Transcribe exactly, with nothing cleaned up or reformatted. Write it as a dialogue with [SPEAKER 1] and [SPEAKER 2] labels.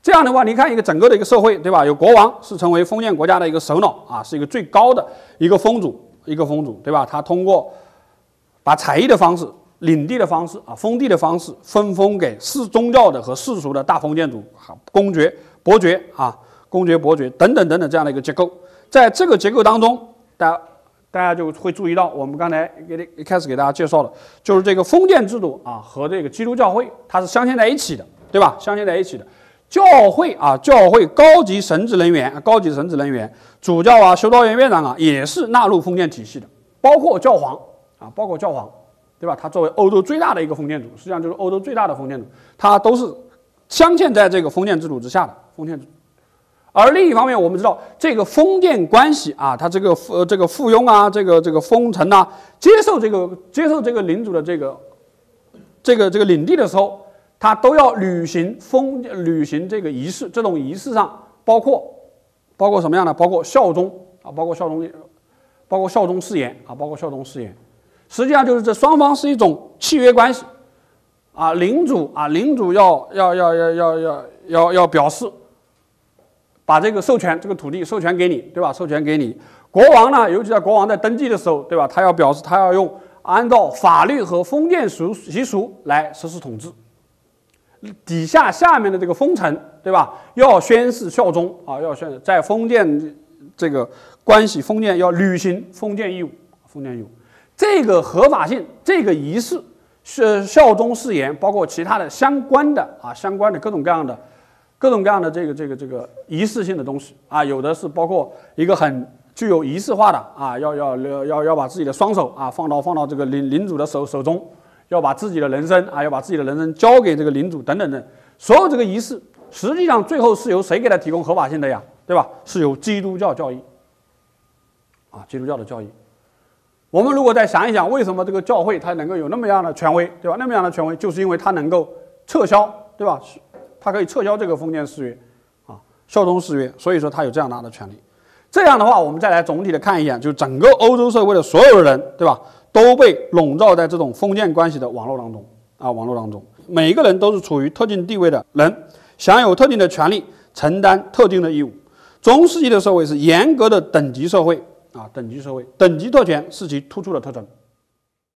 [SPEAKER 1] 这样的话，你看一个整个的一个社会，对吧？有国王是成为封建国家的一个首脑啊，是一个最高的一个封主，一个封主，对吧？他通过把采邑的方式、领地的方式啊、封地的方式分封给世宗教的和世俗的大封建主、公爵、伯爵啊、公爵、伯爵等等等等这样的一个结构。在这个结构当中，大家大家就会注意到，我们刚才给一开始给大家介绍的，就是这个封建制度啊和这个基督教会它是镶嵌在一起的，对吧？镶嵌在一起的。教会啊，教会高级神职人员、高级神职人员、主教啊、修道院院长啊，也是纳入封建体系的，包括教皇啊，包括教皇，对吧？他作为欧洲最大的一个封建主，实际上就是欧洲最大的封建主，他都是镶嵌在这个封建制度之下的封建制度。而另一方面，我们知道这个封建关系啊，他这个呃这个附庸啊，这个这个封臣啊，接受这个接受这个领主的这个这个这个领地的时候，他都要履行封履行这个仪式，这种仪式上包括包括什么样的？包括效忠啊，包括效忠，包括效忠誓言啊，包括效忠誓言。实际上就是这双方是一种契约关系啊，领主啊，领主要要要要要要要要表示。把这个授权这个土地授权给你，对吧？授权给你。国王呢，尤其在国王在登基的时候，对吧？他要表示他要用按照法律和封建俗习俗来实施统治。底下下面的这个封臣，对吧？要宣誓效忠啊，要宣誓在封建这个关系，封建要履行封建义务，封建义务。这个合法性，这个仪式是效忠誓言，包括其他的相关的啊，相关的各种各样的。各种各样的这个这个这个仪式性的东西啊，有的是包括一个很具有仪式化的啊，要要要要要把自己的双手啊放到放到这个领领主的手手中，要把自己的人生啊，要把自己的人生交给这个领主等等等，所有这个仪式，实际上最后是由谁给他提供合法性的呀？对吧？是由基督教教义啊，基督教的教义。我们如果再想一想，为什么这个教会它能够有那么样的权威，对吧？那么样的权威，就是因为它能够撤销，对吧？他可以撤销这个封建誓约，啊，效忠誓约，所以说他有这样大的权利。这样的话，我们再来总体的看一眼，就整个欧洲社会的所有人，对吧，都被笼罩在这种封建关系的网络当中啊，网络当中，每一个人都是处于特定地位的人，享有特定的权利，承担特定的义务。中世纪的社会是严格的等级社会啊，等级社会，等级特权是其突出的特征。